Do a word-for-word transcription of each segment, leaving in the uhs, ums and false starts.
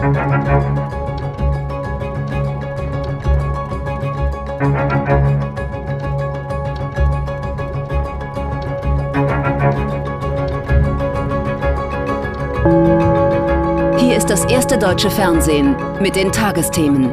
Hier ist das erste deutsche Fernsehen mit den Tagesthemen.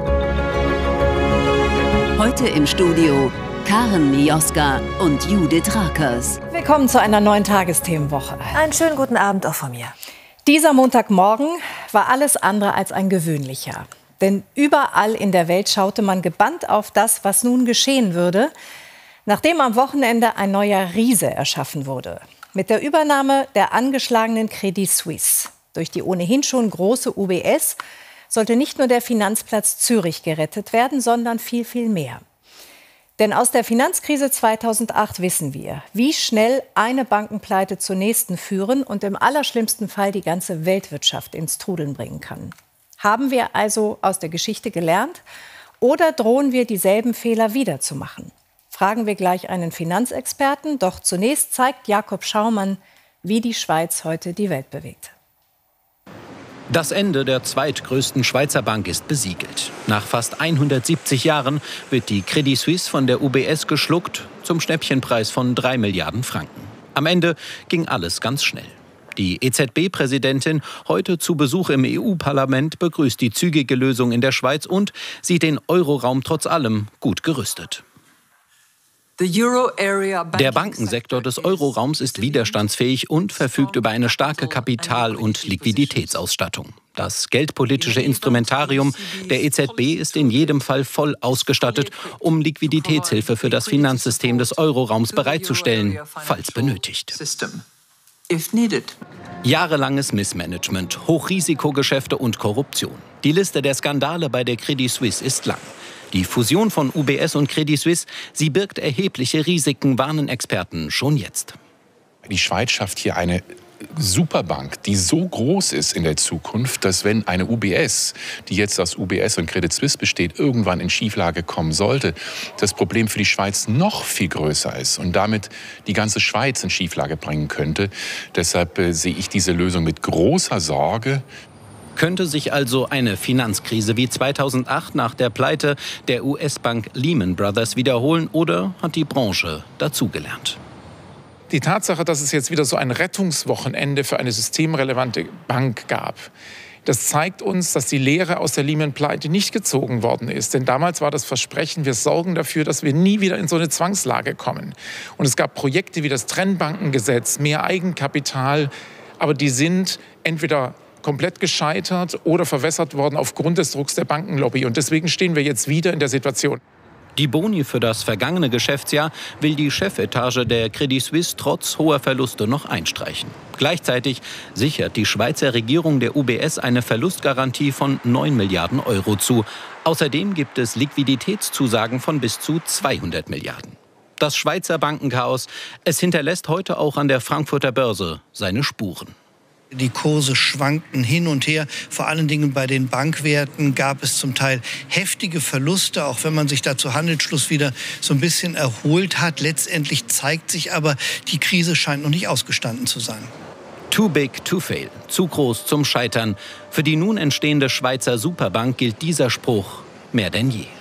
Heute im Studio Karen Mioska und Judith Rakers. Willkommen zu einer neuen Tagesthemenwoche. Einen schönen guten Abend auch von mir. Dieser Montagmorgen war alles andere als ein gewöhnlicher. Denn überall in der Welt schaute man gebannt auf das, was nun geschehen würde, nachdem am Wochenende ein neuer Riese erschaffen wurde. Mit der Übernahme der angeschlagenen Credit Suisse durch die ohnehin schon große U B S sollte nicht nur der Finanzplatz Zürich gerettet werden, sondern viel, viel mehr. Denn aus der Finanzkrise zweitausendacht wissen wir, wie schnell eine Bankenpleite zur nächsten führen und im allerschlimmsten Fall die ganze Weltwirtschaft ins Trudeln bringen kann. Haben wir also aus der Geschichte gelernt oder drohen wir dieselben Fehler wiederzumachen? Fragen wir gleich einen Finanzexperten. Doch zunächst zeigt Jakob Schaumann, wie die Schweiz heute die Welt bewegt. Das Ende der zweitgrößten Schweizer Bank ist besiegelt. Nach fast hundertsiebzig Jahren wird die Credit Suisse von der U B S geschluckt, zum Schnäppchenpreis von drei Milliarden Franken. Am Ende ging alles ganz schnell. Die E Z B-Präsidentin, heute zu Besuch im E U-Parlament, begrüßt die zügige Lösung in der Schweiz und sieht den Euroraum trotz allem gut gerüstet. Der Bankensektor des Euroraums ist widerstandsfähig und verfügt über eine starke Kapital- und Liquiditätsausstattung. Das geldpolitische Instrumentarium der E Z B ist in jedem Fall voll ausgestattet, um Liquiditätshilfe für das Finanzsystem des Euroraums bereitzustellen, falls benötigt. Jahrelanges Missmanagement, Hochrisikogeschäfte und Korruption. Die Liste der Skandale bei der Credit Suisse ist lang. Die Fusion von U B S und Credit Suisse, sie birgt erhebliche Risiken, warnen Experten schon jetzt. Die Schweiz schafft hier eine Superbank, die so groß ist in der Zukunft, dass wenn eine U B S, die jetzt aus U B S und Credit Suisse besteht, irgendwann in Schieflage kommen sollte, das Problem für die Schweiz noch viel größer ist und damit die ganze Schweiz in Schieflage bringen könnte. Deshalb äh, sehe ich diese Lösung mit großer Sorge. Könnte sich also eine Finanzkrise wie zweitausendacht nach der Pleite der U S-Bank Lehman Brothers wiederholen oder hat die Branche dazugelernt? Die Tatsache, dass es jetzt wieder so ein Rettungswochenende für eine systemrelevante Bank gab, das zeigt uns, dass die Lehre aus der Lehman-Pleite nicht gezogen worden ist. Denn damals war das Versprechen, wir sorgen dafür, dass wir nie wieder in so eine Zwangslage kommen. Und es gab Projekte wie das Trennbankengesetz, mehr Eigenkapital, aber die sind entweder komplett gescheitert oder verwässert worden aufgrund des Drucks der Bankenlobby. Und deswegen stehen wir jetzt wieder in der Situation. Die Boni für das vergangene Geschäftsjahr will die Chefetage der Credit Suisse trotz hoher Verluste noch einstreichen. Gleichzeitig sichert die Schweizer Regierung der U B S eine Verlustgarantie von neun Milliarden Euro zu. Außerdem gibt es Liquiditätszusagen von bis zu zweihundert Milliarden. Das Schweizer Bankenchaos, es hinterlässt heute auch an der Frankfurter Börse seine Spuren. Die Kurse schwankten hin und her. Vor allen Dingen bei den Bankwerten gab es zum Teil heftige Verluste, auch wenn man sich da zu Handelsschluss wieder so ein bisschen erholt hat. Letztendlich zeigt sich aber, die Krise scheint noch nicht ausgestanden zu sein. Too big to fail, zu groß zum Scheitern. Für die nun entstehende Schweizer Superbank gilt dieser Spruch mehr denn je.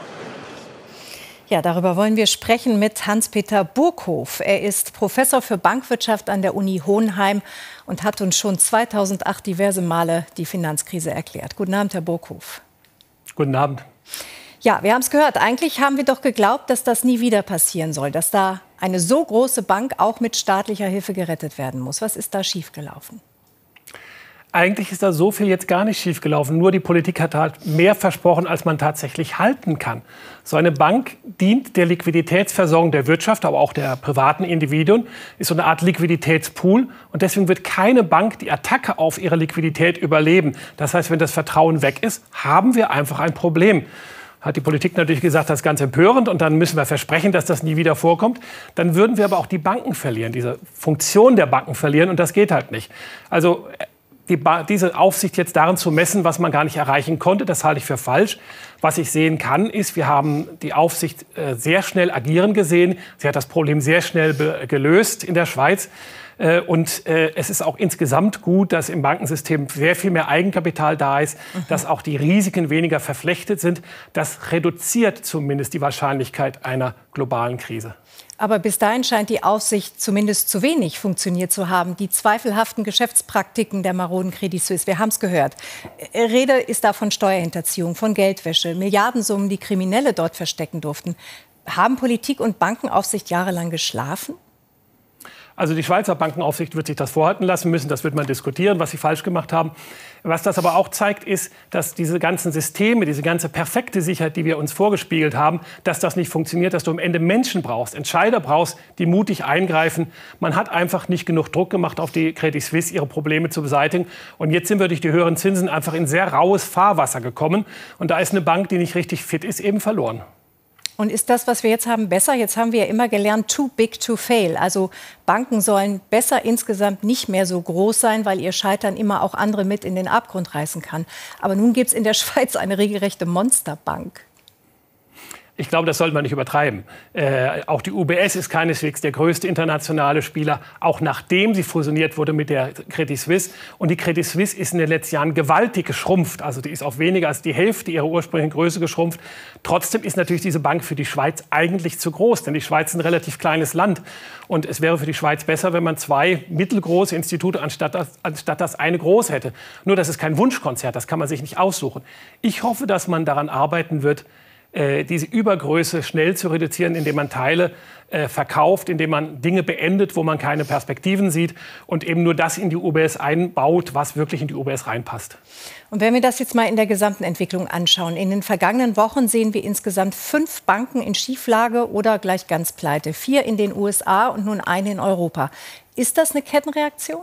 Ja, darüber wollen wir sprechen mit Hans-Peter Burghof. Er ist Professor für Bankwirtschaft an der Uni Hohenheim und hat uns schon zweitausendacht diverse Male die Finanzkrise erklärt. Guten Abend, Herr Burghof. Guten Abend. Ja, wir haben es gehört. Eigentlich haben wir doch geglaubt, dass das nie wieder passieren soll, dass da eine so große Bank auch mit staatlicher Hilfe gerettet werden muss. Was ist da schiefgelaufen? Eigentlich ist da so viel jetzt gar nicht schiefgelaufen. Nur die Politik hat halt mehr versprochen, als man tatsächlich halten kann. So eine Bank dient der Liquiditätsversorgung der Wirtschaft, aber auch der privaten Individuen, ist so eine Art Liquiditätspool. Und deswegen wird keine Bank die Attacke auf ihre Liquidität überleben. Das heißt, wenn das Vertrauen weg ist, haben wir einfach ein Problem. Hat die Politik natürlich gesagt, das ist ganz empörend und dann müssen wir versprechen, dass das nie wieder vorkommt. Dann würden wir aber auch die Banken verlieren, diese Funktion der Banken verlieren und das geht halt nicht. Also Die ba- diese Aufsicht jetzt darin zu messen, was man gar nicht erreichen konnte, das halte ich für falsch. Was ich sehen kann, ist, wir haben die Aufsicht äh, sehr schnell agieren gesehen. Sie hat das Problem sehr schnell be- gelöst in der Schweiz. Und es ist auch insgesamt gut, dass im Bankensystem sehr viel mehr Eigenkapital da ist, mhm. dass auch die Risiken weniger verflechtet sind. Das reduziert zumindest die Wahrscheinlichkeit einer globalen Krise. Aber bis dahin scheint die Aufsicht zumindest zu wenig funktioniert zu haben. Die zweifelhaften Geschäftspraktiken der maroden Credit Suisse, wir haben es gehört. Rede ist da von Steuerhinterziehung, von Geldwäsche, Milliardensummen, die Kriminelle dort verstecken durften. Haben Politik und Bankenaufsicht jahrelang geschlafen? Also die Schweizer Bankenaufsicht wird sich das vorhalten lassen müssen. Das wird man diskutieren, was sie falsch gemacht haben. Was das aber auch zeigt, ist, dass diese ganzen Systeme, diese ganze perfekte Sicherheit, die wir uns vorgespiegelt haben, dass das nicht funktioniert, dass du am Ende Menschen brauchst, Entscheider brauchst, die mutig eingreifen. Man hat einfach nicht genug Druck gemacht auf die Credit Suisse, ihre Probleme zu beseitigen. Und jetzt sind wir durch die höheren Zinsen einfach in sehr raues Fahrwasser gekommen. Und da ist eine Bank, die nicht richtig fit ist, eben verloren. Und ist das, was wir jetzt haben, besser? Jetzt haben wir ja immer gelernt, too big to fail. Also Banken sollen besser insgesamt nicht mehr so groß sein, weil ihr Scheitern immer auch andere mit in den Abgrund reißen kann. Aber nun gibt es in der Schweiz eine regelrechte Monsterbank. Ich glaube, das sollte man nicht übertreiben. Äh, auch die U B S ist keineswegs der größte internationale Spieler, auch nachdem sie fusioniert wurde mit der Credit Suisse. Und die Credit Suisse ist in den letzten Jahren gewaltig geschrumpft. Also die ist auf weniger als die Hälfte ihrer ursprünglichen Größe geschrumpft. Trotzdem ist natürlich diese Bank für die Schweiz eigentlich zu groß, denn die Schweiz ist ein relativ kleines Land. Und es wäre für die Schweiz besser, wenn man zwei mittelgroße Institute anstatt das, anstatt das eine groß hätte. Nur das ist kein Wunschkonzert, das kann man sich nicht aussuchen. Ich hoffe, dass man daran arbeiten wird, diese Übergröße schnell zu reduzieren, indem man Teile äh, verkauft, indem man Dinge beendet, wo man keine Perspektiven sieht und eben nur das in die U B S einbaut, was wirklich in die U B S reinpasst. Und wenn wir das jetzt mal in der gesamten Entwicklung anschauen, in den vergangenen Wochen sehen wir insgesamt fünf Banken in Schieflage oder gleich ganz pleite. Vier in den U S A und nun eine in Europa. Ist das eine Kettenreaktion?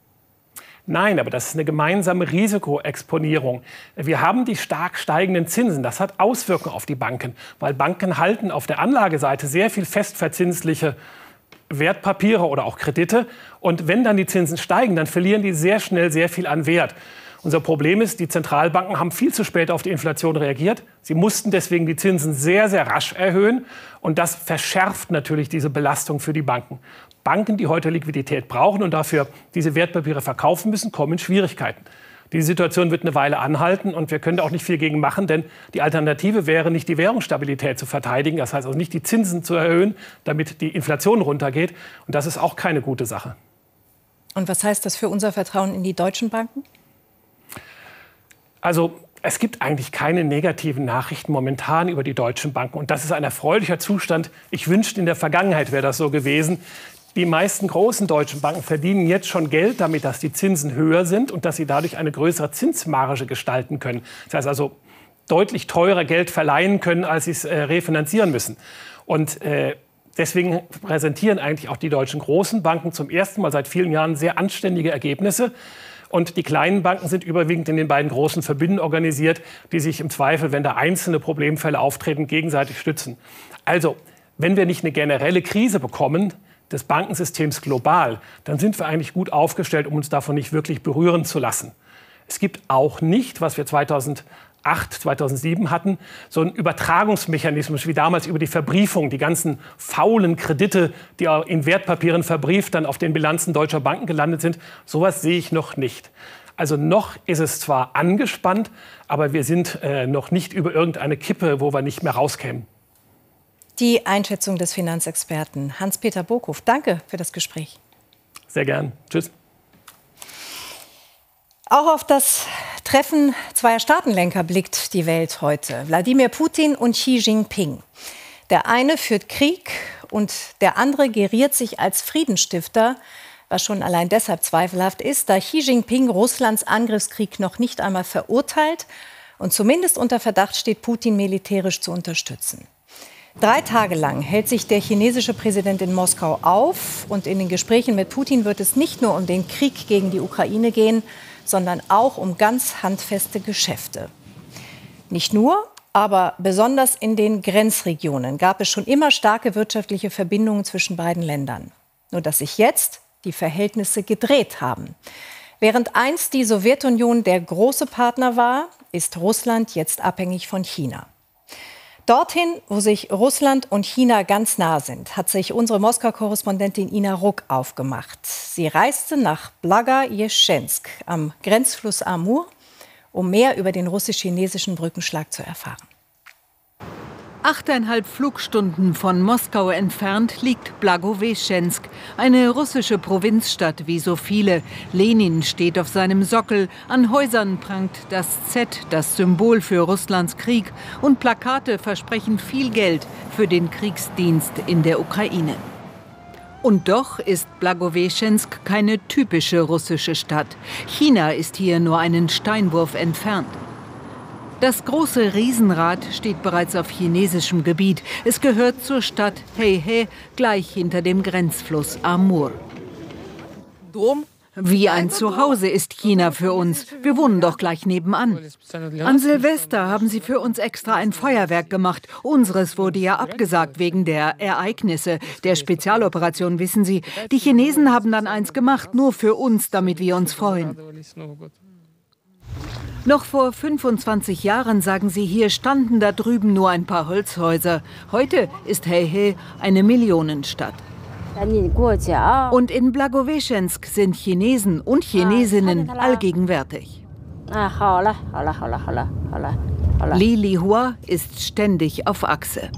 Nein, aber das ist eine gemeinsame Risikoexponierung. Wir haben die stark steigenden Zinsen. Das hat Auswirkungen auf die Banken, weil Banken halten auf der Anlageseite sehr viel festverzinsliche Wertpapiere oder auch Kredite. Und wenn dann die Zinsen steigen, dann verlieren die sehr schnell sehr viel an Wert. Unser Problem ist, die Zentralbanken haben viel zu spät auf die Inflation reagiert. Sie mussten deswegen die Zinsen sehr, sehr rasch erhöhen. Und das verschärft natürlich diese Belastung für die Banken. Banken, die heute Liquidität brauchen und dafür diese Wertpapiere verkaufen müssen, kommen in Schwierigkeiten. Die Situation wird eine Weile anhalten und wir können da auch nicht viel gegen machen, denn die Alternative wäre nicht die Währungsstabilität zu verteidigen, das heißt also nicht die Zinsen zu erhöhen, damit die Inflation runtergeht. Und das ist auch keine gute Sache. Und was heißt das für unser Vertrauen in die deutschen Banken? Also es gibt eigentlich keine negativen Nachrichten momentan über die deutschen Banken. Und das ist ein erfreulicher Zustand. Ich wünschte, in der Vergangenheit wäre das so gewesen. Die meisten großen deutschen Banken verdienen jetzt schon Geld damit, dass die Zinsen höher sind und dass sie dadurch eine größere Zinsmarge gestalten können. Das heißt also deutlich teurer Geld verleihen können, als sie es äh, refinanzieren müssen. Und äh, deswegen präsentieren eigentlich auch die deutschen großen Banken zum ersten Mal seit vielen Jahren sehr anständige Ergebnisse. Und die kleinen Banken sind überwiegend in den beiden großen Verbünden organisiert, die sich im Zweifel, wenn da einzelne Problemfälle auftreten, gegenseitig stützen. Also, wenn wir nicht eine generelle Krise bekommen des Bankensystems global, dann sind wir eigentlich gut aufgestellt, um uns davon nicht wirklich berühren zu lassen. Es gibt auch nicht, was wir zweitausendacht, zweitausendsieben hatten, so einen Übertragungsmechanismus wie damals über die Verbriefung, die ganzen faulen Kredite, die in Wertpapieren verbrieft dann auf den Bilanzen deutscher Banken gelandet sind. Sowas sehe ich noch nicht. Also noch ist es zwar angespannt, aber wir sind äh, noch nicht über irgendeine Kippe, wo wir nicht mehr rauskämen. Die Einschätzung des Finanzexperten Hans-Peter Burghoff. Danke für das Gespräch. Sehr gern. Tschüss. Auch auf das Treffen zweier Staatenlenker blickt die Welt heute. Wladimir Putin und Xi Jinping. Der eine führt Krieg und der andere geriert sich als Friedensstifter, was schon allein deshalb zweifelhaft ist, da Xi Jinping Russlands Angriffskrieg noch nicht einmal verurteilt und zumindest unter Verdacht steht, Putin militärisch zu unterstützen. Drei Tage lang hält sich der chinesische Präsident in Moskau auf. Und in den Gesprächen mit Putin wird es nicht nur um den Krieg gegen die Ukraine gehen, sondern auch um ganz handfeste Geschäfte. Nicht nur, aber besonders in den Grenzregionen gab es schon immer starke wirtschaftliche Verbindungen zwischen beiden Ländern. Nur dass sich jetzt die Verhältnisse gedreht haben. Während einst die Sowjetunion der große Partner war, ist Russland jetzt abhängig von China. Dorthin, wo sich Russland und China ganz nah sind, hat sich unsere Moskau-Korrespondentin Ina Ruck aufgemacht. Sie reiste nach Blagojeschensk am Grenzfluss Amur, um mehr über den russisch-chinesischen Brückenschlag zu erfahren. Achteinhalb Flugstunden von Moskau entfernt liegt Blagojeschensk, eine russische Provinzstadt wie so viele. Lenin steht auf seinem Sockel, an Häusern prangt das Z, das Symbol für Russlands Krieg, und Plakate versprechen viel Geld für den Kriegsdienst in der Ukraine. Und doch ist Blagojeschensk keine typische russische Stadt. China ist hier nur einen Steinwurf entfernt. Das große Riesenrad steht bereits auf chinesischem Gebiet. Es gehört zur Stadt Heihe, gleich hinter dem Grenzfluss Amur. Wie ein Zuhause ist China für uns. Wir wohnen doch gleich nebenan. An Silvester haben sie für uns extra ein Feuerwerk gemacht. Unseres wurde ja abgesagt wegen der Ereignisse, der Spezialoperation, wissen Sie. Die Chinesen haben dann eins gemacht, nur für uns, damit wir uns freuen. Noch vor fünfundzwanzig Jahren, sagen sie, hier standen da drüben nur ein paar Holzhäuser. Heute ist Heihe eine Millionenstadt. Und in Blagojeschensk sind Chinesen und Chinesinnen allgegenwärtig. Li Lihua ist ständig auf Achse.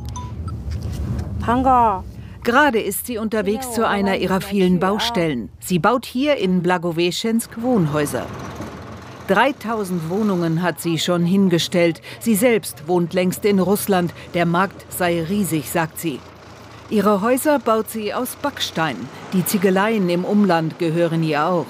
Gerade ist sie unterwegs zu einer ihrer vielen Baustellen. Sie baut hier in Blagojeschensk Wohnhäuser. dreitausend Wohnungen hat sie schon hingestellt. Sie selbst wohnt längst in Russland. Der Markt sei riesig, sagt sie. Ihre Häuser baut sie aus Backstein. Die Ziegeleien im Umland gehören ihr auch.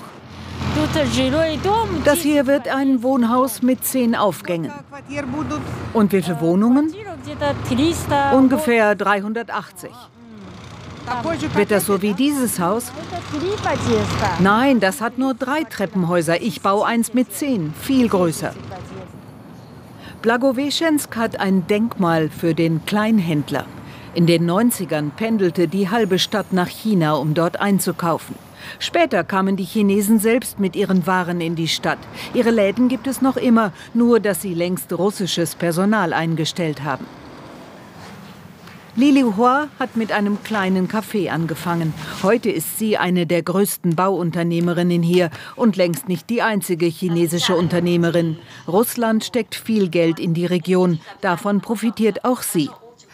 Das hier wird ein Wohnhaus mit zehn Aufgängen. Und wie viele Wohnungen? Ungefähr dreihundertachtzig. Wird das so wie dieses Haus? Nein, das hat nur drei Treppenhäuser. Ich baue eins mit zehn, viel größer. Blagojeschensk hat ein Denkmal für den Kleinhändler. In den neunzigern pendelte die halbe Stadt nach China, um dort einzukaufen. Später kamen die Chinesen selbst mit ihren Waren in die Stadt. Ihre Läden gibt es noch immer, nur dass sie längst russisches Personal eingestellt haben. Li Lihua hat mit einem kleinen Café angefangen. Heute ist sie eine der größten Bauunternehmerinnen hier und längst nicht die einzige chinesische Unternehmerin. Russland steckt viel Geld in die Region. Davon profitiert auch sie.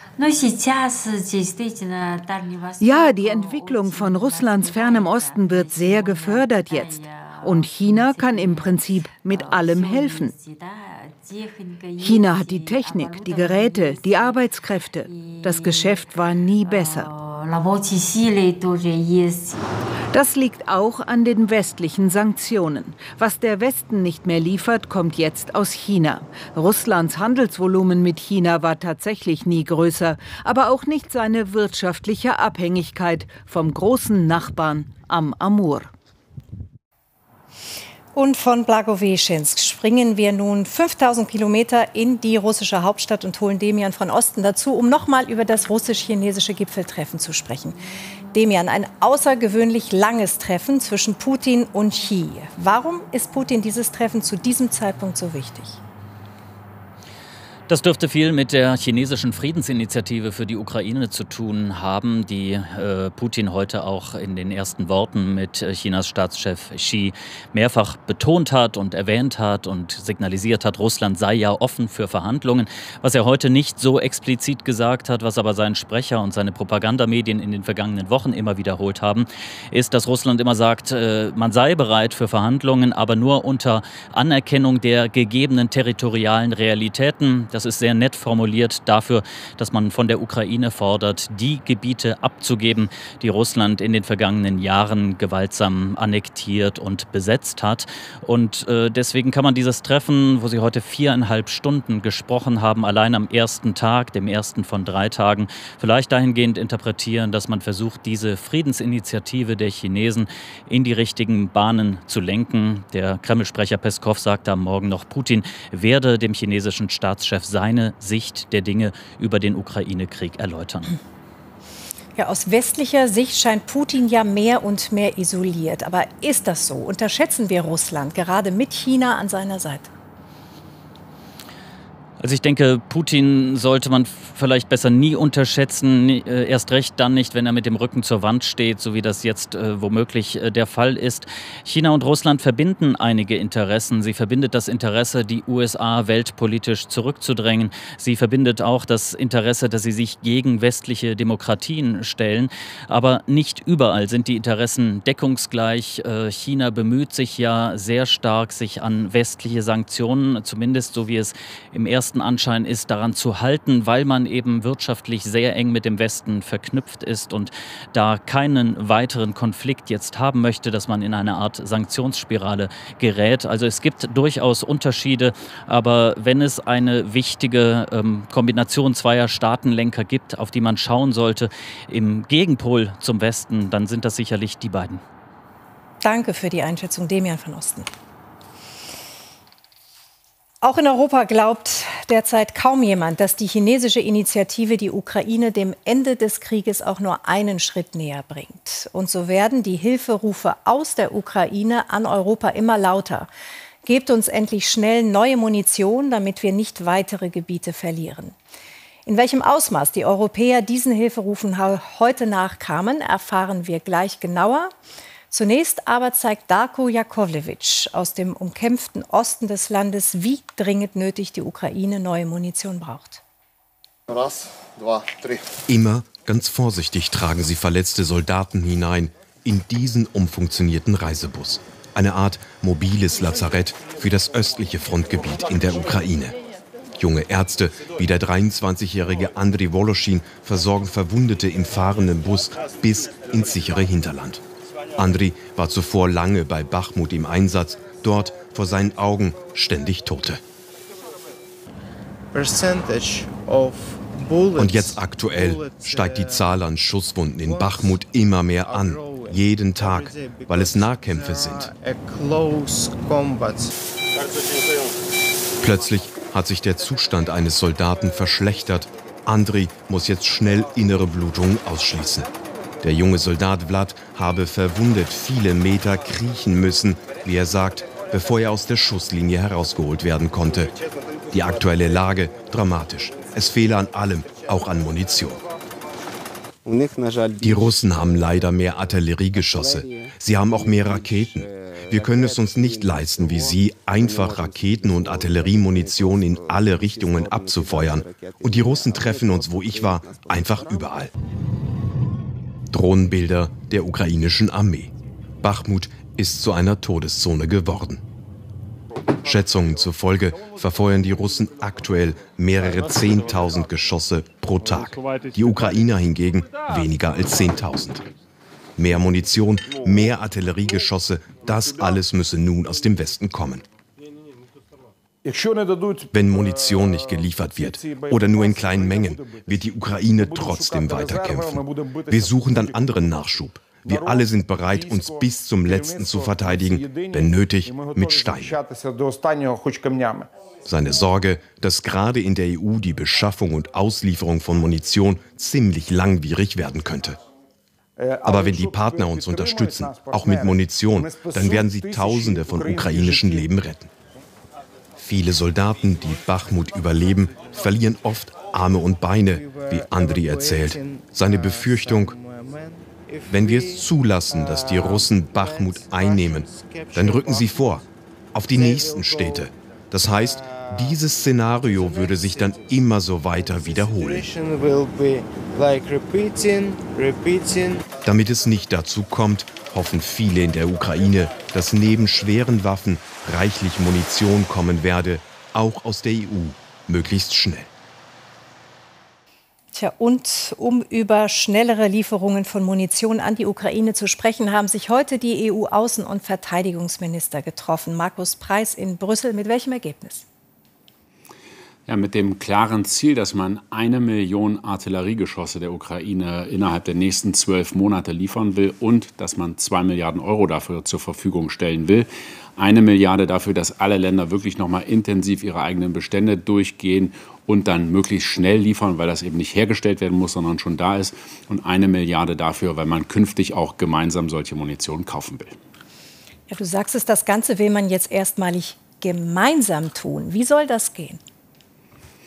Ja, die Entwicklung von Russlands fernem Osten wird sehr gefördert jetzt. Und China kann im Prinzip mit allem helfen. China hat die Technik, die Geräte, die Arbeitskräfte. Das Geschäft war nie besser. Das liegt auch an den westlichen Sanktionen. Was der Westen nicht mehr liefert, kommt jetzt aus China. Russlands Handelsvolumen mit China war tatsächlich nie größer, aber auch nicht seine wirtschaftliche Abhängigkeit vom großen Nachbarn am Amur. Und von Blagojeschensk springen wir nun fünftausend Kilometer in die russische Hauptstadt und holen Demian von Osten dazu, um nochmal über das russisch-chinesische Gipfeltreffen zu sprechen. Demian, ein außergewöhnlich langes Treffen zwischen Putin und Xi. Warum ist Putin dieses Treffen zu diesem Zeitpunkt so wichtig? Das dürfte viel mit der chinesischen Friedensinitiative für die Ukraine zu tun haben, die äh, Putin heute auch in den ersten Worten mit äh, Chinas Staatschef Xi mehrfach betont hat und erwähnt hat und signalisiert hat, Russland sei ja offen für Verhandlungen. Was er heute nicht so explizit gesagt hat, was aber sein Sprecher und seine Propagandamedien in den vergangenen Wochen immer wiederholt haben, ist, dass Russland immer sagt, äh, man sei bereit für Verhandlungen, aber nur unter Anerkennung der gegebenen territorialen Realitäten. Das ist sehr nett formuliert dafür, dass man von der Ukraine fordert, die Gebiete abzugeben, die Russland in den vergangenen Jahren gewaltsam annektiert und besetzt hat. Und äh, deswegen kann man dieses Treffen, wo sie heute viereinhalb Stunden gesprochen haben, allein am ersten Tag, dem ersten von drei Tagen, vielleicht dahingehend interpretieren, dass man versucht, diese Friedensinitiative der Chinesen in die richtigen Bahnen zu lenken. Der Kreml-Sprecher Peskov sagte am Morgen noch, Putin werde dem chinesischen Staatschef seine Sicht der Dinge über den Ukraine-Krieg erläutern. Ja, aus westlicher Sicht scheint Putin ja mehr und mehr isoliert. Aber ist das so? Unterschätzen wir Russland, gerade mit China an seiner Seite? Also ich denke, Putin sollte man vielleicht besser nie unterschätzen, äh, erst recht dann nicht, wenn er mit dem Rücken zur Wand steht, so wie das jetzt äh, womöglich äh, der Fall ist. China und Russland verbinden einige Interessen. Sie verbindet das Interesse, die U S A weltpolitisch zurückzudrängen. Sie verbindet auch das Interesse, dass sie sich gegen westliche Demokratien stellen. Aber nicht überall sind die Interessen deckungsgleich. Äh, China bemüht sich ja sehr stark, sich an westliche Sanktionen, zumindest so wie es im ersten Anschein ist, daran zu halten, weil man eben wirtschaftlich sehr eng mit dem Westen verknüpft ist und da keinen weiteren Konflikt jetzt haben möchte, dass man in eine Art Sanktionsspirale gerät. Also es gibt durchaus Unterschiede, aber wenn es eine wichtige ähm, Kombination zweier Staatenlenker gibt, auf die man schauen sollte, im Gegenpol zum Westen, dann sind das sicherlich die beiden. Danke für die Einschätzung, Demian van Osten. Auch in Europa glaubt derzeit kaum jemand, dass die chinesische Initiative die Ukraine dem Ende des Krieges auch nur einen Schritt näher bringt. Und so werden die Hilferufe aus der Ukraine an Europa immer lauter. Gebt uns endlich schnell neue Munition, damit wir nicht weitere Gebiete verlieren. In welchem Ausmaß die Europäer diesen Hilferufen heute nachkamen, erfahren wir gleich genauer. Zunächst aber zeigt Darko Jakovlevic aus dem umkämpften Osten des Landes, wie dringend nötig die Ukraine neue Munition braucht. Immer ganz vorsichtig tragen sie verletzte Soldaten hinein in diesen umfunktionierten Reisebus. Eine Art mobiles Lazarett für das östliche Frontgebiet in der Ukraine. Junge Ärzte wie der dreiundzwanzigjährige Andriy Woloschin versorgen Verwundete im fahrenden Bus bis ins sichere Hinterland. Andriy war zuvor lange bei Bachmut im Einsatz, dort vor seinen Augen ständig Tote. Und jetzt aktuell steigt die Zahl an Schusswunden in Bachmut immer mehr an, jeden Tag, weil es Nahkämpfe sind. Plötzlich hat sich der Zustand eines Soldaten verschlechtert. Andriy muss jetzt schnell innere Blutungen ausschließen. Der junge Soldat Vlad habe verwundet viele Meter kriechen müssen, wie er sagt, bevor er aus der Schusslinie herausgeholt werden konnte. Die aktuelle Lage dramatisch. Es fehle an allem, auch an Munition. Die Russen haben leider mehr Artilleriegeschosse. Sie haben auch mehr Raketen. Wir können es uns nicht leisten, wie sie, einfach Raketen und Artilleriemunition in alle Richtungen abzufeuern. Und die Russen treffen uns, wo ich war, einfach überall. Drohnenbilder der ukrainischen Armee. Bachmut ist zu einer Todeszone geworden. Schätzungen zufolge verfeuern die Russen aktuell mehrere Zehntausend Geschosse pro Tag. Die Ukrainer hingegen weniger als zehntausend. Mehr Munition, mehr Artilleriegeschosse, das alles müsse nun aus dem Westen kommen. Wenn Munition nicht geliefert wird oder nur in kleinen Mengen, wird die Ukraine trotzdem weiterkämpfen. Wir suchen dann anderen Nachschub. Wir alle sind bereit, uns bis zum Letzten zu verteidigen, wenn nötig, mit Steinen. Seine Sorge, dass gerade in der E U die Beschaffung und Auslieferung von Munition ziemlich langwierig werden könnte. Aber wenn die Partner uns unterstützen, auch mit Munition, dann werden sie Tausende von ukrainischen Leben retten. Viele Soldaten, die Bachmut überleben, verlieren oft Arme und Beine, wie Andriy erzählt. Seine Befürchtung: Wenn wir es zulassen, dass die Russen Bachmut einnehmen, dann rücken sie vor, auf die nächsten Städte. Das heißt, dieses Szenario würde sich dann immer so weiter wiederholen. Damit es nicht dazu kommt, hoffen viele in der Ukraine, dass neben schweren Waffen reichlich Munition kommen werde, auch aus der E U, möglichst schnell. Tja, und um über schnellere Lieferungen von Munition an die Ukraine zu sprechen, haben sich heute die E U-Außen- und Verteidigungsminister getroffen. Markus Preis in Brüssel. Mit welchem Ergebnis? Ja, mit dem klaren Ziel, dass man eine Million Artilleriegeschosse der Ukraine innerhalb der nächsten zwölf Monate liefern will und dass man zwei Milliarden Euro dafür zur Verfügung stellen will. Eine Milliarde dafür, dass alle Länder wirklich noch mal intensiv ihre eigenen Bestände durchgehen und dann möglichst schnell liefern, weil das eben nicht hergestellt werden muss, sondern schon da ist. Und eine Milliarde dafür, weil man künftig auch gemeinsam solche Munition kaufen will. Ja, du sagst es, das Ganze will man jetzt erstmalig gemeinsam tun. Wie soll das gehen?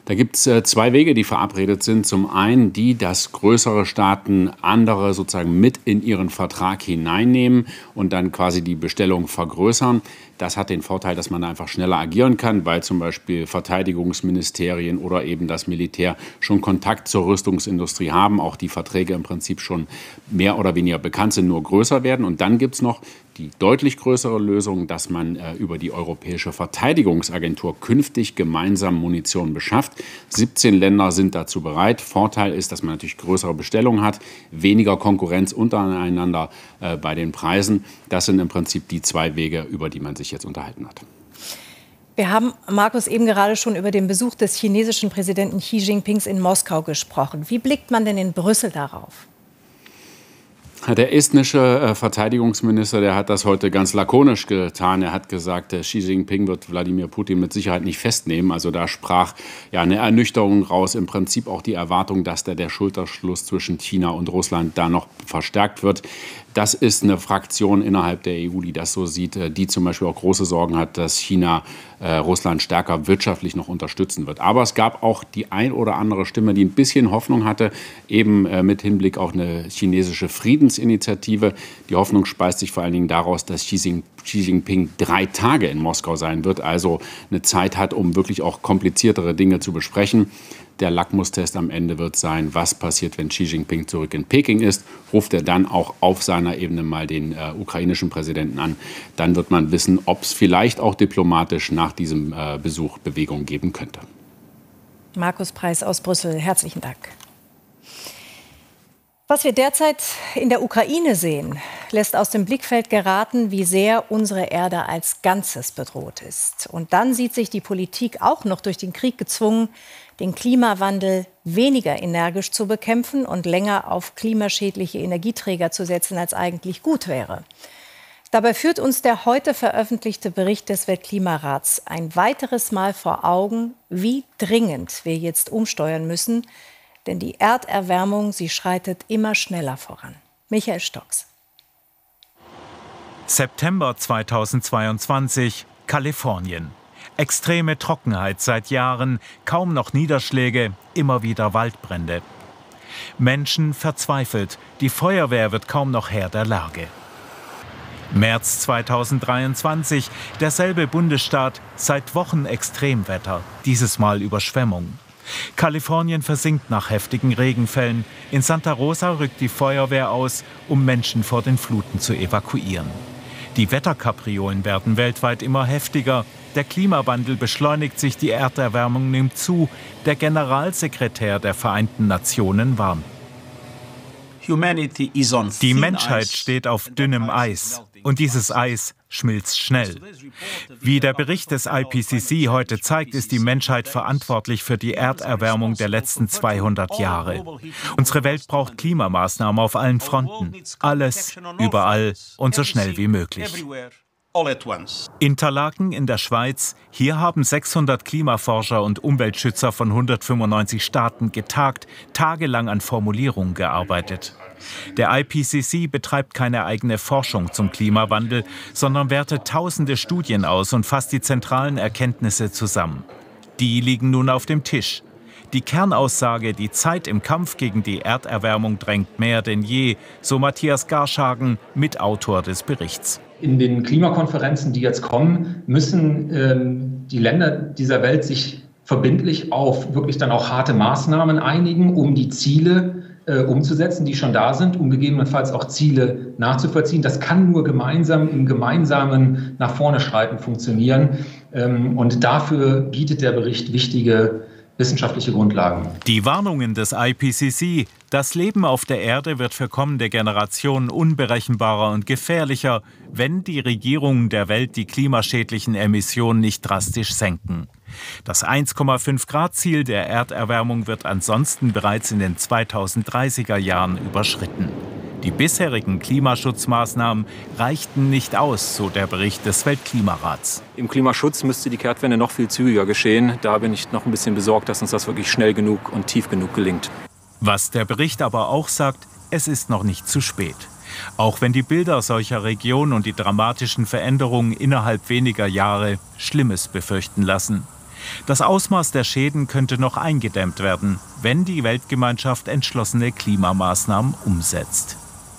Da gibt es äh, zwei Wege, die verabredet sind. Zum einen die, dass größere Staaten andere sozusagen mit in ihren Vertrag hineinnehmen und dann quasi die Bestellung vergrößern. Das hat den Vorteil, dass man einfach schneller agieren kann, weil zum Beispiel Verteidigungsministerien oder eben das Militär schon Kontakt zur Rüstungsindustrie haben, auch die Verträge im Prinzip schon mehr oder weniger bekannt sind, nur größer werden. Und dann gibt es noch die deutlich größere Lösung, dass man äh, über die Europäische Verteidigungsagentur künftig gemeinsam Munition beschafft. siebzehn Länder sind dazu bereit. Vorteil ist, dass man natürlich größere Bestellungen hat, weniger Konkurrenz untereinander äh, bei den Preisen. Das sind im Prinzip die zwei Wege, über die man sich jetzt unterhalten hat. Wir haben, Markus, eben gerade schon über den Besuch des chinesischen Präsidenten Xi Jinpings in Moskau gesprochen. Wie blickt man denn in Brüssel darauf? Der estnische äh, Verteidigungsminister, der hat das heute ganz lakonisch getan. Er hat gesagt, äh, Xi Jinping wird Wladimir Putin mit Sicherheit nicht festnehmen. Also da sprach ja eine Ernüchterung raus. Im Prinzip auch die Erwartung, dass da der Schulterschluss zwischen China und Russland da noch verstärkt wird. Das ist eine Fraktion innerhalb der E U, die das so sieht, äh, die zum Beispiel auch große Sorgen hat, dass China äh, Russland stärker wirtschaftlich noch unterstützen wird. Aber es gab auch die ein oder andere Stimme, die ein bisschen Hoffnung hatte, eben äh, mit Hinblick auf eine chinesische Friedensinitiative. Die Hoffnung speist sich vor allen Dingen daraus, dass Xi Jinping drei Tage in Moskau sein wird, also eine Zeit hat, um wirklich auch kompliziertere Dinge zu besprechen. Der Lackmustest am Ende wird sein, was passiert, wenn Xi Jinping zurück in Peking ist. Ruft er dann auch auf seiner Ebene mal den äh, ukrainischen Präsidenten an. Dann wird man wissen, ob es vielleicht auch diplomatisch nach diesem äh, Besuch Bewegung geben könnte. Markus Preis aus Brüssel, herzlichen Dank. Was wir derzeit in der Ukraine sehen, lässt aus dem Blickfeld geraten, wie sehr unsere Erde als Ganzes bedroht ist. Und dann sieht sich die Politik auch noch durch den Krieg gezwungen, den Klimawandel weniger energisch zu bekämpfen und länger auf klimaschädliche Energieträger zu setzen, als eigentlich gut wäre. Dabei führt uns der heute veröffentlichte Bericht des Weltklimarats ein weiteres Mal vor Augen, wie dringend wir jetzt umsteuern müssen, denn die Erderwärmung, sie schreitet immer schneller voran. Michael Stocks. September zweitausendzweiundzwanzig, Kalifornien. Extreme Trockenheit seit Jahren, kaum noch Niederschläge, immer wieder Waldbrände. Menschen verzweifelt, die Feuerwehr wird kaum noch Herr der Lage. März zweitausenddreiundzwanzig, derselbe Bundesstaat, seit Wochen Extremwetter, dieses Mal Überschwemmung. Kalifornien versinkt nach heftigen Regenfällen. In Santa Rosa rückt die Feuerwehr aus, um Menschen vor den Fluten zu evakuieren. Die Wetterkapriolen werden weltweit immer heftiger. Der Klimawandel beschleunigt sich, die Erderwärmung nimmt zu. Der Generalsekretär der Vereinten Nationen warnt. Die Menschheit steht auf dünnem Eis. Und dieses Eis schmilzt schnell. Wie der Bericht des I P C C heute zeigt, ist die Menschheit verantwortlich für die Erderwärmung der letzten zweihundert Jahre. Unsere Welt braucht Klimamaßnahmen auf allen Fronten. Alles, überall und so schnell wie möglich. Interlaken in der Schweiz. Hier haben sechshundert Klimaforscher und Umweltschützer von hundertfünfundneunzig Staaten getagt, tagelang an Formulierungen gearbeitet. Der I P C C betreibt keine eigene Forschung zum Klimawandel, sondern wertet tausende Studien aus und fasst die zentralen Erkenntnisse zusammen. Die liegen nun auf dem Tisch. Die Kernaussage, die Zeit im Kampf gegen die Erderwärmung drängt mehr denn je, so Matthias Garschagen, Mitautor des Berichts. In den Klimakonferenzen, die jetzt kommen, müssen ähm, die Länder dieser Welt sich verbindlich auf wirklich dann auch harte Maßnahmen einigen, um die Ziele äh, umzusetzen, die schon da sind, um gegebenenfalls auch Ziele nachzuvollziehen. Das kann nur gemeinsam im gemeinsamen nach vorne schreiten funktionieren. Ähm, und dafür bietet der Bericht wichtige wissenschaftliche Grundlagen. Die Warnungen des I P C C, das Leben auf der Erde wird für kommende Generationen unberechenbarer und gefährlicher, wenn die Regierungen der Welt die klimaschädlichen Emissionen nicht drastisch senken. Das eins Komma fünf Grad Ziel der Erderwärmung wird ansonsten bereits in den zweitausenddreißiger Jahren überschritten. Die bisherigen Klimaschutzmaßnahmen reichten nicht aus, so der Bericht des Weltklimarats. Im Klimaschutz müsste die Kehrtwende noch viel zügiger geschehen. Da bin ich noch ein bisschen besorgt, dass uns das wirklich schnell genug und tief genug gelingt. Was der Bericht aber auch sagt, es ist noch nicht zu spät. Auch wenn die Bilder solcher Regionen und die dramatischen Veränderungen innerhalb weniger Jahre Schlimmes befürchten lassen. Das Ausmaß der Schäden könnte noch eingedämmt werden, wenn die Weltgemeinschaft entschlossene Klimamaßnahmen umsetzt.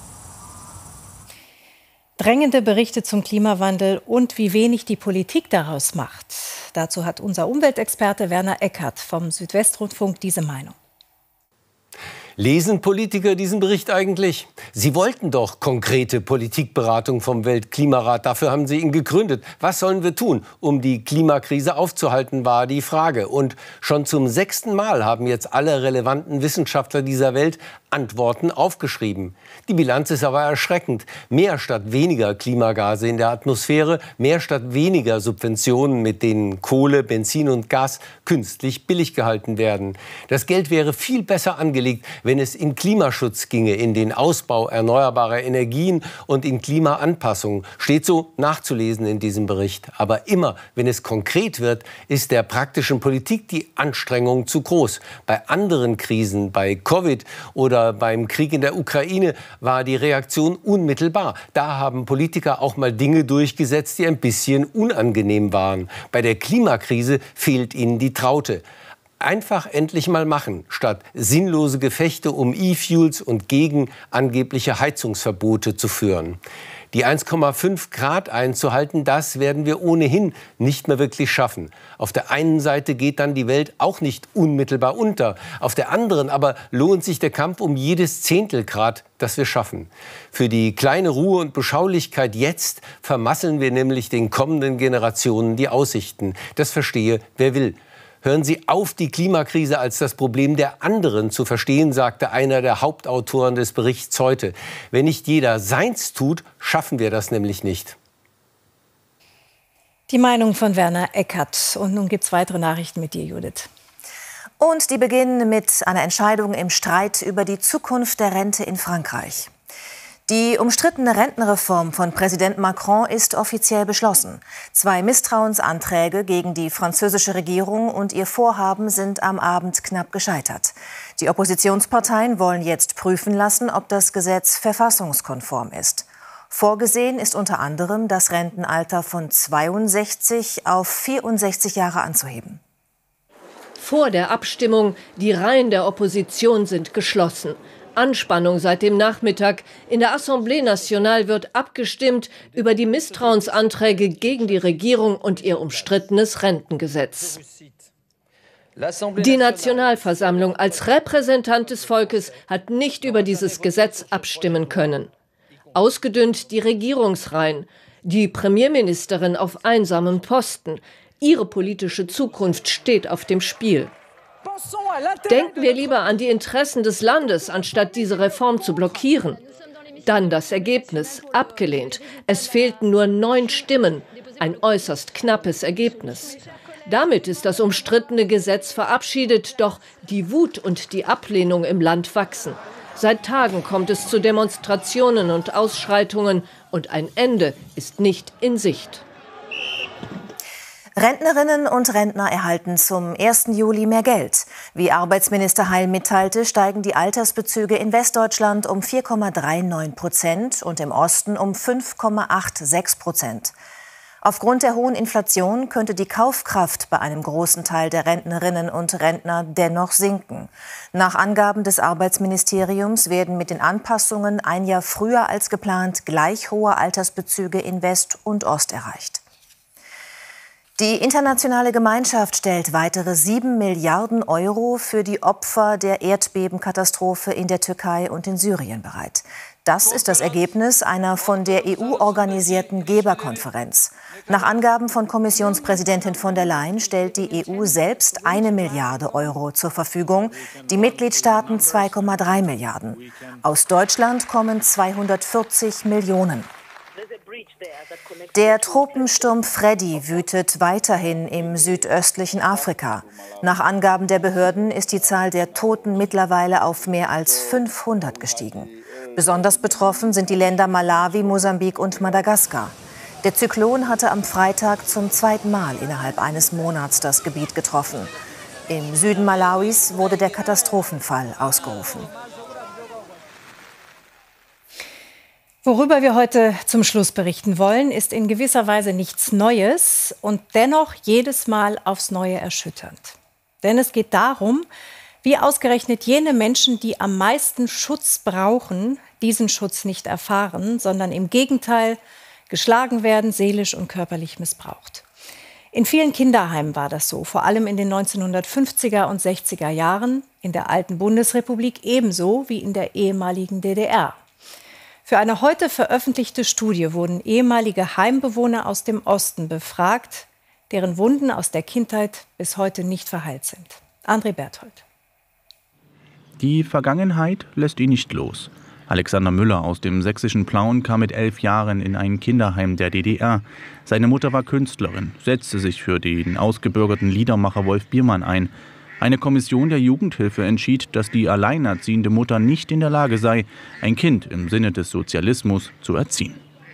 Drängende Berichte zum Klimawandel und wie wenig die Politik daraus macht. Dazu hat unser Umweltexperte Werner Eckert vom Südwestrundfunk diese Meinung. Lesen Politiker diesen Bericht eigentlich? Sie wollten doch konkrete Politikberatung vom Weltklimarat. Dafür haben sie ihn gegründet. Was sollen wir tun, um die Klimakrise aufzuhalten, war die Frage. Und schon zum sechsten Mal haben jetzt alle relevanten Wissenschaftler dieser Welt Antworten aufgeschrieben. Die Bilanz ist aber erschreckend. Mehr statt weniger Klimagase in der Atmosphäre, mehr statt weniger Subventionen, mit denen Kohle, Benzin und Gas künstlich billig gehalten werden. Das Geld wäre viel besser angelegt, wenn es in Klimaschutz ginge, in den Ausbau erneuerbarer Energien und in Klimaanpassung. Steht so nachzulesen in diesem Bericht. Aber immer, wenn es konkret wird, ist der praktischen Politik die Anstrengung zu groß. Bei anderen Krisen, bei Covid oder beim Krieg in der Ukraine, war die Reaktion unmittelbar. Da haben Politiker auch mal Dinge durchgesetzt, die ein bisschen unangenehm waren. Bei der Klimakrise fehlt ihnen die Traute. Einfach endlich mal machen, statt sinnlose Gefechte um E-Fuels und gegen angebliche Heizungsverbote zu führen. Die eins Komma fünf Grad einzuhalten, das werden wir ohnehin nicht mehr wirklich schaffen. Auf der einen Seite geht dann die Welt auch nicht unmittelbar unter. Auf der anderen aber lohnt sich der Kampf um jedes Zehntelgrad, das wir schaffen. Für die kleine Ruhe und Beschaulichkeit jetzt vermasseln wir nämlich den kommenden Generationen die Aussichten. Das verstehe, wer will. Hören Sie auf, die Klimakrise als das Problem der anderen zu verstehen, sagte einer der Hauptautoren des Berichts heute. Wenn nicht jeder seins tut, schaffen wir das nämlich nicht. Die Meinung von Werner Eckert. Und nun gibt es weitere Nachrichten mit dir, Judith. Und die beginnen mit einer Entscheidung im Streit über die Zukunft der Rente in Frankreich. Die umstrittene Rentenreform von Präsident Macron ist offiziell beschlossen. Zwei Misstrauensanträge gegen die französische Regierung und ihr Vorhaben sind am Abend knapp gescheitert. Die Oppositionsparteien wollen jetzt prüfen lassen, ob das Gesetz verfassungskonform ist. Vorgesehen ist unter anderem, das Rentenalter von zweiundsechzig auf vierundsechzig Jahre anzuheben. Vor der Abstimmung, die Reihen der Opposition sind geschlossen. Anspannung seit dem Nachmittag. In der Assemblée Nationale wird abgestimmt über die Misstrauensanträge gegen die Regierung und ihr umstrittenes Rentengesetz. Die Nationalversammlung als Repräsentant des Volkes hat nicht über dieses Gesetz abstimmen können. Ausgedünnt die Regierungsreihen, die Premierministerin auf einsamem Posten. Ihre politische Zukunft steht auf dem Spiel. Denken wir lieber an die Interessen des Landes, anstatt diese Reform zu blockieren. Dann das Ergebnis, abgelehnt. Es fehlten nur neun Stimmen, ein äußerst knappes Ergebnis. Damit ist das umstrittene Gesetz verabschiedet, doch die Wut und die Ablehnung im Land wachsen. Seit Tagen kommt es zu Demonstrationen und Ausschreitungen und ein Ende ist nicht in Sicht. Rentnerinnen und Rentner erhalten zum ersten Juli mehr Geld. Wie Arbeitsminister Heil mitteilte, steigen die Altersbezüge in Westdeutschland um vier Komma neununddreißig Prozent und im Osten um fünf Komma sechsundachtzig Prozent. Aufgrund der hohen Inflation könnte die Kaufkraft bei einem großen Teil der Rentnerinnen und Rentner dennoch sinken. Nach Angaben des Arbeitsministeriums werden mit den Anpassungen ein Jahr früher als geplant gleich hohe Altersbezüge in West und Ost erreicht. Die internationale Gemeinschaft stellt weitere sieben Milliarden Euro für die Opfer der Erdbebenkatastrophe in der Türkei und in Syrien bereit. Das ist das Ergebnis einer von der E U organisierten Geberkonferenz. Nach Angaben von Kommissionspräsidentin von der Leyen stellt die E U selbst eine Milliarde Euro zur Verfügung, die Mitgliedstaaten zwei Komma drei Milliarden. Aus Deutschland kommen zweihundertvierzig Millionen. Der Tropensturm Freddy wütet weiterhin im südöstlichen Afrika. Nach Angaben der Behörden ist die Zahl der Toten mittlerweile auf mehr als fünfhundert gestiegen. Besonders betroffen sind die Länder Malawi, Mosambik und Madagaskar. Der Zyklon hatte am Freitag zum zweiten Mal innerhalb eines Monats das Gebiet getroffen. Im Süden Malawis wurde der Katastrophenfall ausgerufen. Worüber wir heute zum Schluss berichten wollen, ist in gewisser Weise nichts Neues und dennoch jedes Mal aufs Neue erschütternd. Denn es geht darum, wie ausgerechnet jene Menschen, die am meisten Schutz brauchen, diesen Schutz nicht erfahren, sondern im Gegenteil geschlagen werden, seelisch und körperlich missbraucht. In vielen Kinderheimen war das so, vor allem in den neunzehnhundertfünfziger und sechziger Jahren, in der alten Bundesrepublik ebenso wie in der ehemaligen D D R. Für eine heute veröffentlichte Studie wurden ehemalige Heimbewohner aus dem Osten befragt, deren Wunden aus der Kindheit bis heute nicht verheilt sind. André Berthold. Die Vergangenheit lässt ihn nicht los. Alexander Müller aus dem sächsischen Plauen kam mit elf Jahren in ein Kinderheim der D D R. Seine Mutter war Künstlerin, setzte sich für den ausgebürgerten Liedermacher Wolf Biermann ein. Eine Kommission der Jugendhilfe entschied, dass die alleinerziehende Mutter nicht in der Lage sei, ein Kind im Sinne des Sozialismus zu erziehen.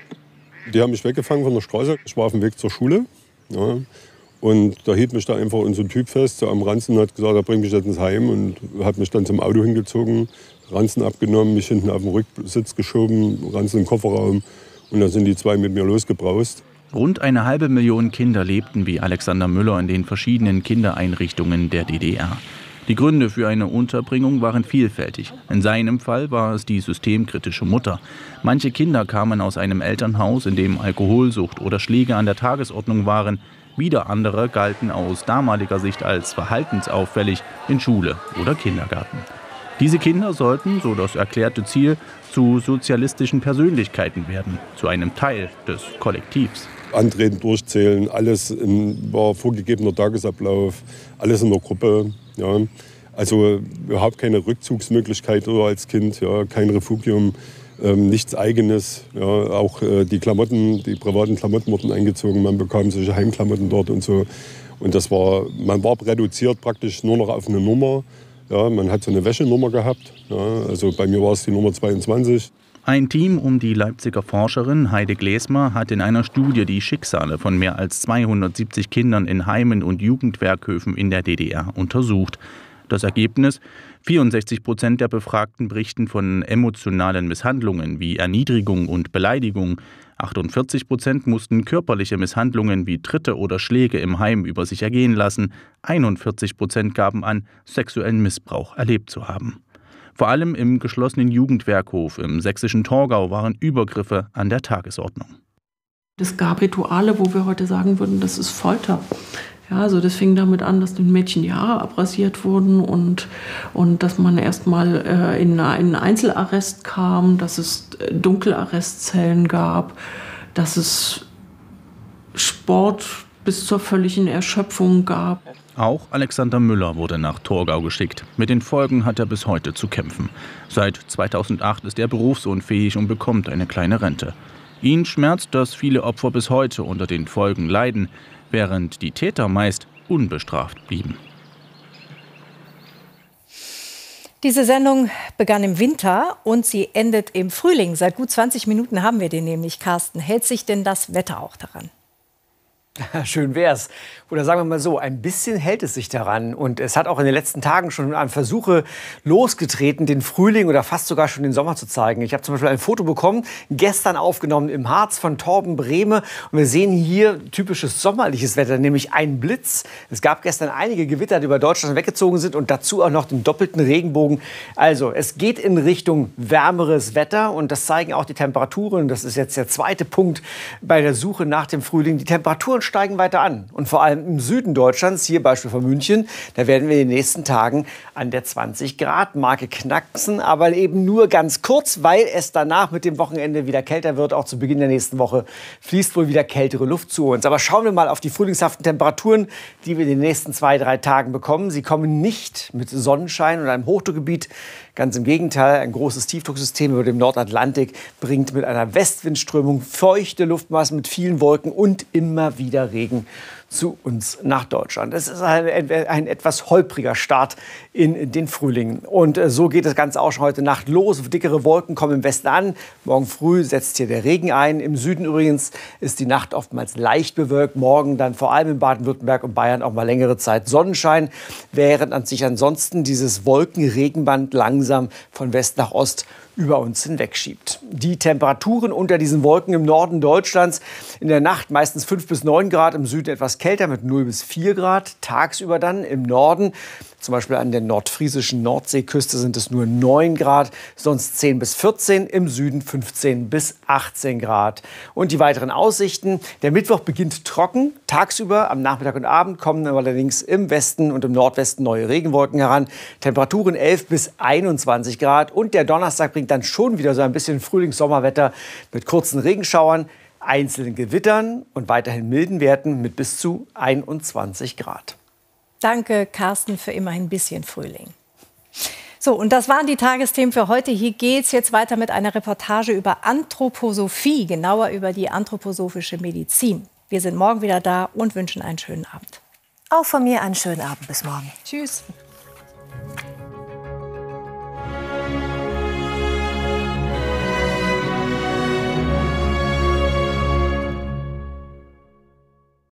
Die haben mich weggefangen von der Straße. Ich war auf dem Weg zur Schule. Ja. Und da hielt mich da einfach unser Typ fest, so am Ranzen, und hat gesagt, er bringt mich jetzt ins Heim, und hat mich dann zum Auto hingezogen, Ranzen abgenommen, mich hinten auf den Rücksitz geschoben, Ranzen im Kofferraum, und dann sind die zwei mit mir losgebraust. Rund eine halbe Million Kinder lebten wie Alexander Müller in den verschiedenen Kindereinrichtungen der D D R. Die Gründe für eine Unterbringung waren vielfältig. In seinem Fall war es die systemkritische Mutter. Manche Kinder kamen aus einem Elternhaus, in dem Alkoholsucht oder Schläge an der Tagesordnung waren. Wieder andere galten aus damaliger Sicht als verhaltensauffällig in Schule oder Kindergarten. Diese Kinder sollten, so das erklärte Ziel, zu sozialistischen Persönlichkeiten werden, zu einem Teil des Kollektivs. Antreten, durchzählen, alles in, war vorgegebener Tagesablauf, alles in der Gruppe. Ja. Also überhaupt keine Rückzugsmöglichkeit als Kind, ja, kein Refugium, ähm, nichts Eigenes. Ja. Auch äh, die Klamotten, die privaten Klamotten wurden eingezogen, man bekam solche Heimklamotten dort und so. Und das war, man war reduziert praktisch nur noch auf eine Nummer. Ja, man hat so eine Wäschenummer gehabt. Ja, also bei mir war es die Nummer zweiundzwanzig. Ein Team um die Leipziger Forscherin Heide Glesmer hat in einer Studie die Schicksale von mehr als zweihundertsiebzig Kindern in Heimen und Jugendwerkhöfen in der D D R untersucht. Das Ergebnis: vierundsechzig Prozent der Befragten berichten von emotionalen Misshandlungen wie Erniedrigung und Beleidigung. achtundvierzig Prozent mussten körperliche Misshandlungen wie Tritte oder Schläge im Heim über sich ergehen lassen. einundvierzig Prozent gaben an, sexuellen Missbrauch erlebt zu haben. Vor allem im geschlossenen Jugendwerkhof im sächsischen Torgau waren Übergriffe an der Tagesordnung. Es gab Rituale, wo wir heute sagen würden, das ist Folter. Ja, also das fing damit an, dass den Mädchen die Haare abrasiert wurden und, und dass man erstmal äh, in einen Einzelarrest kam, dass es Dunkelarrestzellen gab, dass es Sport bis zur völligen Erschöpfung gab. Auch Alexander Müller wurde nach Torgau geschickt. Mit den Folgen hat er bis heute zu kämpfen. Seit zweitausendacht ist er berufsunfähig und bekommt eine kleine Rente. Ihn schmerzt, dass viele Opfer bis heute unter den Folgen leiden, während die Täter meist unbestraft blieben. Diese Sendung begann im Winter und sie endet im Frühling. Seit gut zwanzig Minuten haben wir den nämlich, Carsten. Hält sich denn das Wetter auch daran? Schön wär's. Oder sagen wir mal so, ein bisschen hält es sich daran. Und es hat auch in den letzten Tagen schon Versuche losgetreten, den Frühling oder fast sogar schon den Sommer zu zeigen. Ich habe zum Beispiel ein Foto bekommen, gestern aufgenommen im Harz von Torben Brehme. Und wir sehen hier typisches sommerliches Wetter, nämlich einen Blitz. Es gab gestern einige Gewitter, die über Deutschland weggezogen sind und dazu auch noch den doppelten Regenbogen. Also es geht in Richtung wärmeres Wetter und das zeigen auch die Temperaturen. Das ist jetzt der zweite Punkt bei der Suche nach dem Frühling. Die Temperaturen steigen weiter an. Und vor allem im Süden Deutschlands, hier Beispiel von München, da werden wir in den nächsten Tagen an der zwanzig Grad Marke knacksen, aber eben nur ganz kurz, weil es danach mit dem Wochenende wieder kälter wird. Auch zu Beginn der nächsten Woche fließt wohl wieder kältere Luft zu uns. Aber schauen wir mal auf die frühlingshaften Temperaturen, die wir in den nächsten zwei, drei Tagen bekommen. Sie kommen nicht mit Sonnenschein und einem Hochdruckgebiet. Ganz im Gegenteil, ein großes Tiefdrucksystem über dem Nordatlantik bringt mit einer Westwindströmung feuchte Luftmassen mit vielen Wolken und immer wieder Regen zu uns nach Deutschland. Es ist ein, ein etwas holpriger Start in den Frühling. Und so geht das Ganze auch schon heute Nacht los. Dickere Wolken kommen im Westen an. Morgen früh setzt hier der Regen ein. Im Süden übrigens ist die Nacht oftmals leicht bewölkt. Morgen dann vor allem in Baden-Württemberg und Bayern auch mal längere Zeit Sonnenschein, während an sich ansonsten dieses Wolkenregenband langsam von West nach Ost über uns hinwegschiebt. Die Temperaturen unter diesen Wolken im Norden Deutschlands in der Nacht meistens fünf bis neun Grad, im Süden etwas kälter mit null bis vier Grad. Tagsüber dann im Norden, zum Beispiel an der nordfriesischen Nordseeküste, sind es nur neun Grad, sonst zehn bis vierzehn, im Süden fünfzehn bis achtzehn Grad. Und die weiteren Aussichten: Der Mittwoch beginnt trocken. Tagsüber, am Nachmittag und Abend kommen allerdings im Westen und im Nordwesten neue Regenwolken heran. Temperaturen elf bis einundzwanzig Grad. Und der Donnerstag bringt dann schon wieder so ein bisschen Frühlings-Sommerwetter mit kurzen Regenschauern, einzelnen Gewittern und weiterhin milden Werten mit bis zu einundzwanzig Grad. Danke, Carsten, für immerhin ein bisschen Frühling. So, und das waren die Tagesthemen für heute. Hier geht es jetzt weiter mit einer Reportage über Anthroposophie, genauer über die anthroposophische Medizin. Wir sind morgen wieder da und wünschen einen schönen Abend. Auch von mir einen schönen Abend. Bis morgen. Tschüss.